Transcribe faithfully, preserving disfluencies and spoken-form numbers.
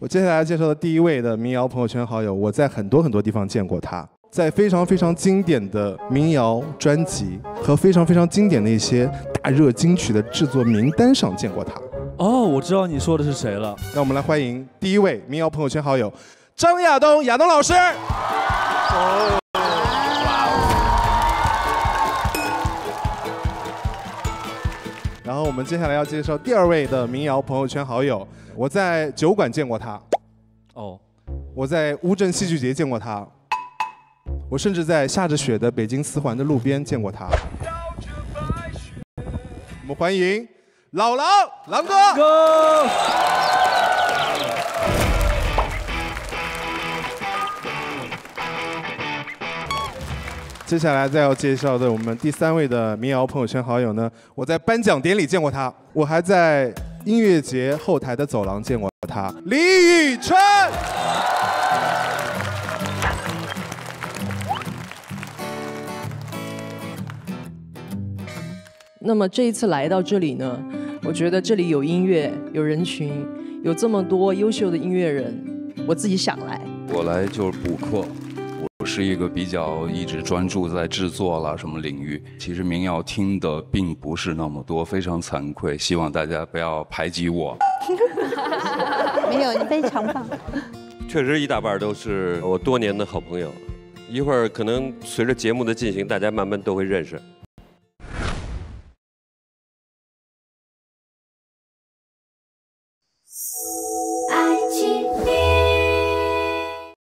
我接下来介绍的第一位的民谣朋友圈好友，我在很多很多地方见过他，在非常非常经典的民谣专辑和非常非常经典的一些大热金曲的制作名单上见过他。 哦，我知道你说的是谁了。 让我们来欢迎第一位民谣朋友圈好友张亚东，亚东老师。哦，然后我们接下来要介绍第二位的民谣朋友圈好友，我在酒馆见过他， 哦， 我在乌镇戏剧节见过他，我甚至在下着雪的北京四环的路边见过他。我们欢迎老狼，狼哥。 哥。 接下来再要介绍的我们第三位的民谣朋友圈好友呢，我在颁奖典礼见过他，我还在音乐节后台的走廊见过他，李宇春。 那么这一次来到这里呢，我觉得这里有音乐，有人群，有这么多优秀的音乐人，我自己想来。 我来就是补课。我是一个比较一直专注在制作啦什么领域，其实民谣听的并不是那么多，非常惭愧，希望大家不要排挤我。 没有，你非常棒。 确实一大半都是我多年的好朋友，一会儿可能随着节目的进行，大家慢慢都会认识。